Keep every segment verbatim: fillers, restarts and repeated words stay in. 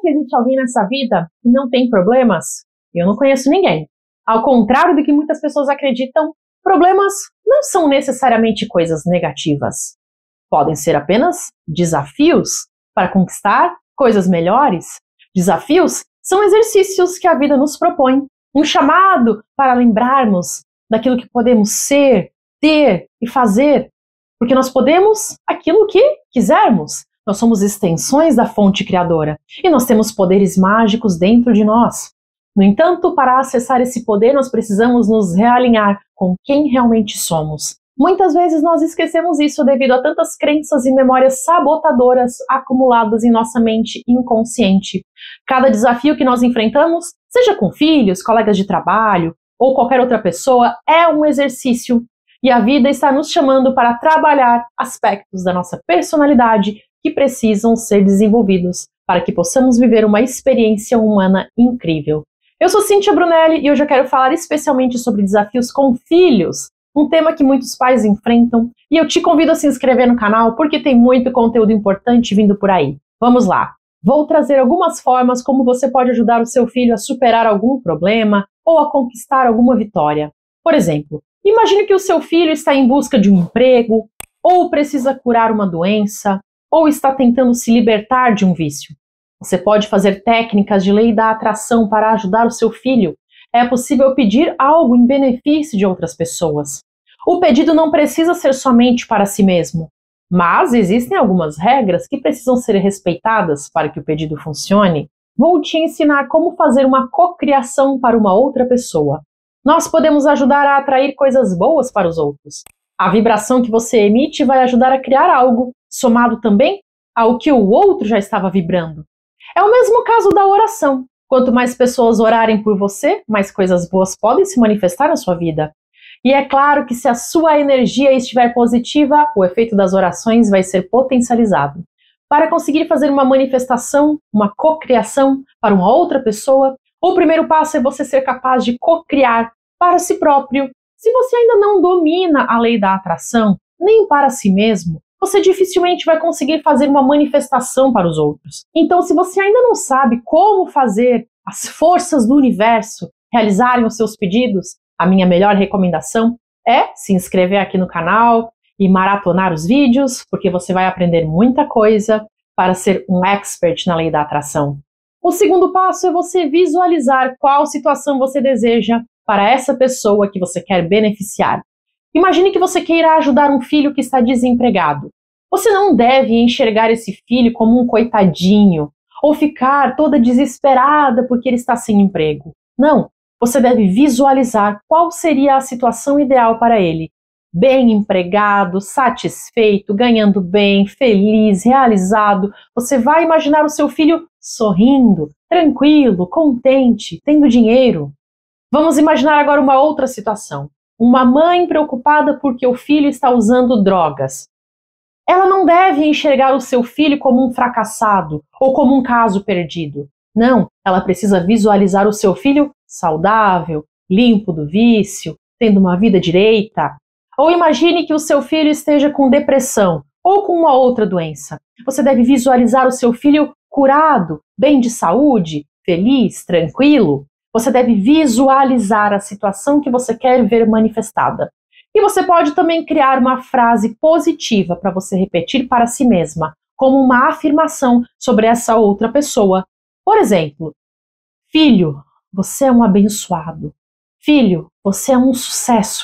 que existe alguém nessa vida que não tem problemas? Eu não conheço ninguém. Ao contrário do que muitas pessoas acreditam, problemas não são necessariamente coisas negativas. Podem ser apenas desafios para conquistar coisas melhores. Desafios são exercícios que a vida nos propõe, um chamado para lembrarmos daquilo que podemos ser, ter e fazer, porque nós podemos aquilo que quisermos. Nós somos extensões da fonte criadora e nós temos poderes mágicos dentro de nós. No entanto, para acessar esse poder, nós precisamos nos realinhar com quem realmente somos. Muitas vezes nós esquecemos isso devido a tantas crenças e memórias sabotadoras acumuladas em nossa mente inconsciente. Cada desafio que nós enfrentamos, seja com filhos, colegas de trabalho ou qualquer outra pessoa, é um exercício. E a vida está nos chamando para trabalhar aspectos da nossa personalidade que precisam ser desenvolvidos para que possamos viver uma experiência humana incrível. Eu sou Cíntia Brunelli e hoje eu quero falar especialmente sobre desafios com filhos, um tema que muitos pais enfrentam, e eu te convido a se inscrever no canal porque tem muito conteúdo importante vindo por aí. Vamos lá! Vou trazer algumas formas como você pode ajudar o seu filho a superar algum problema ou a conquistar alguma vitória. Por exemplo, imagine que o seu filho está em busca de um emprego, ou precisa curar uma doença, ou está tentando se libertar de um vício. Você pode fazer técnicas de lei da atração para ajudar o seu filho. É possível pedir algo em benefício de outras pessoas. O pedido não precisa ser somente para si mesmo, mas existem algumas regras que precisam ser respeitadas para que o pedido funcione. Vou te ensinar como fazer uma cocriação para uma outra pessoa. Nós podemos ajudar a atrair coisas boas para os outros. A vibração que você emite vai ajudar a criar algo, somado também ao que o outro já estava vibrando. É o mesmo caso da oração. Quanto mais pessoas orarem por você, mais coisas boas podem se manifestar na sua vida. E é claro que se a sua energia estiver positiva, o efeito das orações vai ser potencializado. Para conseguir fazer uma manifestação, uma cocriação para uma outra pessoa, o primeiro passo é você ser capaz de cocriar para si próprio. Se você ainda não domina a lei da atração, nem para si mesmo, você dificilmente vai conseguir fazer uma manifestação para os outros. Então, se você ainda não sabe como fazer as forças do universo realizarem os seus pedidos, a minha melhor recomendação é se inscrever aqui no canal e maratonar os vídeos, porque você vai aprender muita coisa para ser um expert na lei da atração. O segundo passo é você visualizar qual situação você deseja para essa pessoa que você quer beneficiar. Imagine que você queira ajudar um filho que está desempregado. Você não deve enxergar esse filho como um coitadinho ou ficar toda desesperada porque ele está sem emprego. Não, você deve visualizar qual seria a situação ideal para ele. Bem empregado, satisfeito, ganhando bem, feliz, realizado. Você vai imaginar o seu filho sorrindo, tranquilo, contente, tendo dinheiro. Vamos imaginar agora uma outra situação. Uma mãe preocupada porque o filho está usando drogas. Ela não deve enxergar o seu filho como um fracassado ou como um caso perdido. Não, ela precisa visualizar o seu filho saudável, limpo do vício, tendo uma vida direita. Ou imagine que o seu filho esteja com depressão ou com uma outra doença. Você deve visualizar o seu filho curado, bem de saúde, feliz, tranquilo. Você deve visualizar a situação que você quer ver manifestada. E você pode também criar uma frase positiva para você repetir para si mesma, como uma afirmação sobre essa outra pessoa. Por exemplo, filho, você é um abençoado. Filho, você é um sucesso.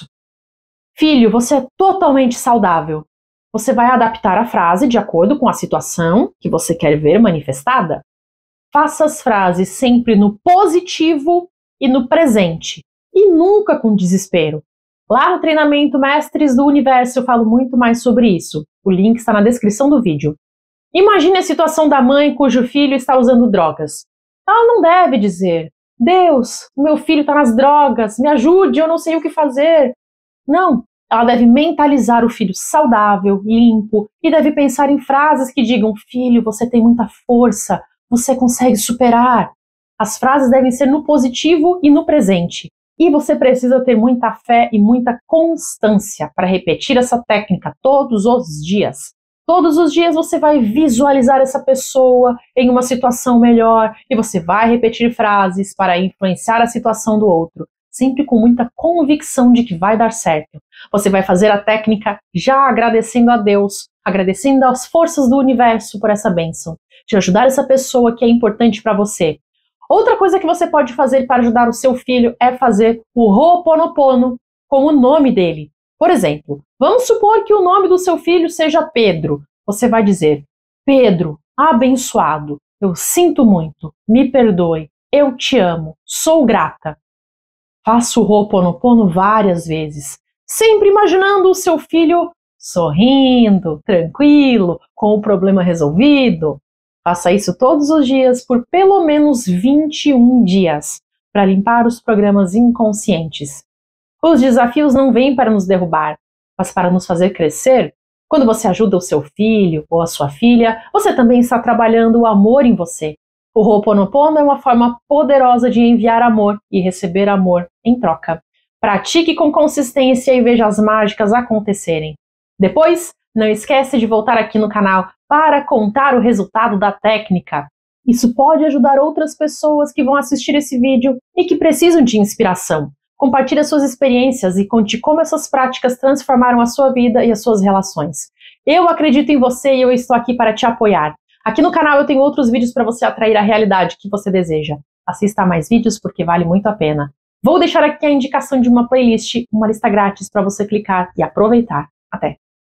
Filho, você é totalmente saudável. Você vai adaptar a frase de acordo com a situação que você quer ver manifestada. Faça as frases sempre no positivo e no presente, e nunca com desespero. Lá no treinamento Mestres do Universo eu falo muito mais sobre isso. O link está na descrição do vídeo. Imagine a situação da mãe cujo filho está usando drogas. Ela não deve dizer, Deus, meu filho está nas drogas, me ajude, eu não sei o que fazer. Não, ela deve mentalizar o filho saudável, limpo, e deve pensar em frases que digam, filho, você tem muita força, você consegue superar. As frases devem ser no positivo e no presente. E você precisa ter muita fé e muita constância para repetir essa técnica todos os dias. Todos os dias você vai visualizar essa pessoa em uma situação melhor e você vai repetir frases para influenciar a situação do outro, sempre com muita convicção de que vai dar certo. Você vai fazer a técnica já agradecendo a Deus, agradecendo às forças do universo por essa bênção, de ajudar essa pessoa que é importante para você. Outra coisa que você pode fazer para ajudar o seu filho é fazer o Ho'oponopono com o nome dele. Por exemplo, vamos supor que o nome do seu filho seja Pedro. Você vai dizer: Pedro, abençoado, eu sinto muito, me perdoe, eu te amo, sou grata. Faça o Ho'oponopono várias vezes, sempre imaginando o seu filho sorrindo, tranquilo, com o problema resolvido. Faça isso todos os dias por pelo menos vinte e um dias, para limpar os programas inconscientes. Os desafios não vêm para nos derrubar, mas para nos fazer crescer. Quando você ajuda o seu filho ou a sua filha, você também está trabalhando o amor em você. O Ho'oponopono é uma forma poderosa de enviar amor e receber amor em troca. Pratique com consistência e veja as mágicas acontecerem. Depois, não esquece de voltar aqui no canal para contar o resultado da técnica. Isso pode ajudar outras pessoas que vão assistir esse vídeo e que precisam de inspiração. Compartilhe suas experiências e conte como essas práticas transformaram a sua vida e as suas relações. Eu acredito em você e eu estou aqui para te apoiar. Aqui no canal eu tenho outros vídeos para você atrair a realidade que você deseja. Assista a mais vídeos porque vale muito a pena. Vou deixar aqui a indicação de uma playlist, uma lista grátis para você clicar e aproveitar. Até!